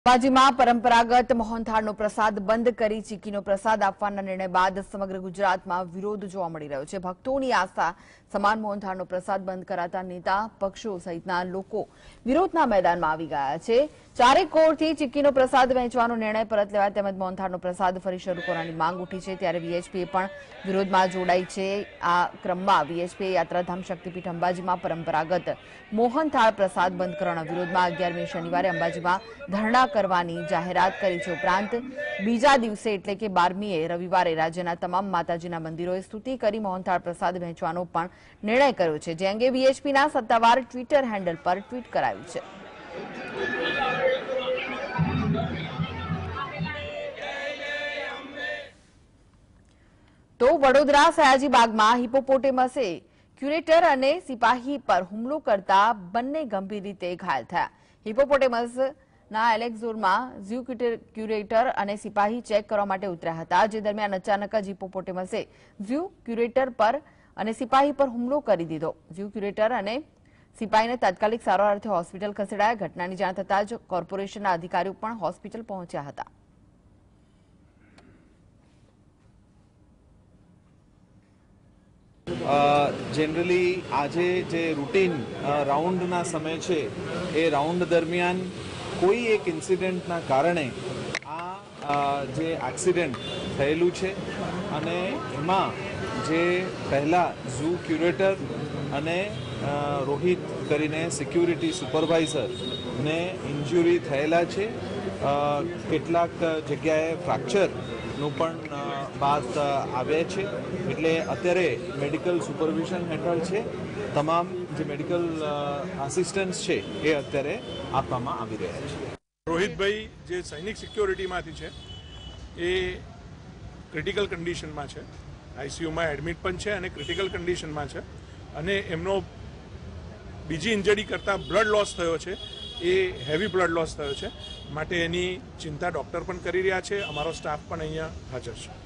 અંબાજીમાં પરંપરાગત મોહનથાળનો પ્રસાદ બંધ કરી ચીકીનો પ્રસાદ આપવાના નિર્ણય બાદ સમગ્ર ગુજરાતમાં વિરોધ જોવા મળી રહ્યો છે। ભક્તોની આસ્થા સમાન મોહનથાળનો પ્રસાદ બંધ કરાતા નેતા પક્ષો સહિતના લોકો વિરોધના મેદાનમાં આવી ગયા છે। ચારેક કોરથી ચીકીનો પ્રસાદ વહેંચવાનો નિર્ણય પરત લેવાય તેમજ મોહનથાળનો પ્રસાદ ફરી શરૂ કરવાની માંગ ઉઠી છે। ત્યારે વીએચપીએ પણ વિરોધમાં જોડાઈ છે। આ ક્રમમાં વીએચપીએ યાત્રાધામ શક્તિપીઠ અંબાજીમાં પરંપરાગત મોહનથાળ પ્રસાદ બંધ કરવાના વિરોધમાં 11મી શનિવારે અંબાજીમાં ધરણા કરવાની જાહેરાત કરી છે। ઉપરાંત બીજા દિવસે એટલે કે 12મીએ રવિવારે રાજ્યના તમામ માતાજીના મંદિરોએ સ્તુતિ કરી મોહનથાળ પ્રસાદ વહેંચવાનો પણ નિર્ણય કર્યો છે, જે અંગે વીએચપીના સત્તાવાર ટ્વિટર હેન્ડલ પર ટ્વીટ કરાયું છે। તો વડોદરા સયાજીબાગમાં હિપોપોટેમસે ક્યુરેટર અને સિપાહી પર હુમલો કરતા બંને ગંભીર રીતે ઘાયલ થયા। હિપોપોટેમસના એલેક્ઝોરમાં ઝૂ ક્યુરેટર અને સિપાહી ચેક કરવા માટે ઉતર્યા હતા, જે દરમિયાન અચાનક જ હિપોપોટેમસે ઝૂ ક્યુરેટર પર અને સિપાહી પર હુમલો કરી દીધો। ઝૂ ક્યુરેટર અને સિપાહીને તાત્કાલિક સારવાર અર્થે હોસ્પિટલ ખસેડાયા। ઘટનાની જાણ થતાં જ કોર્પોરેશનના અધિકારીઓ પણ હોસ્પિટલ પહોંચ્યા હતા। जनरली आजे जे रूटीन राउंडना समय है ए राउंड दरमियान कोई एक इंसिडेंटना कारणे आ जे एक्सिडेंट थयेलू छे अने एमां जे पहला ઝૂ ક્યુરેટર અને રોહિત કરીને સિક્યુરિટી સુપરવાઇઝર ને ઇન્જરી થયેલા છે। કેટલાક જગ્યાએ ફ્રેક્ચરનું પણ બાદ આવ્યા છે, એટલે અત્યારે મેડિકલ સુપરવિઝન હેઠળ છે। તમામ જે મેડિકલ આસિસ્ટન્સ છે એ અત્યારે આપવામાં આવી રહ્યા છે। રોહિતભાઈ જે સૈનિક સિક્યોરિટીમાંથી છે એ ક્રિટિકલ કન્ડિશનમાં છે, આઈસીયુમાં એડમિટ પણ છે અને ક્રિટિકલ કન્ડિશનમાં છે અને એમનો બીજી ઇન્જરી કરતાં બ્લડ લોસ થયો છે, એ હેવી બ્લડ લોસ થયો છે, માટે એની ચિંતા ડૉક્ટર પણ કરી રહ્યા છે, અમારો સ્ટાફ પણ અહીંયા હાજર છે।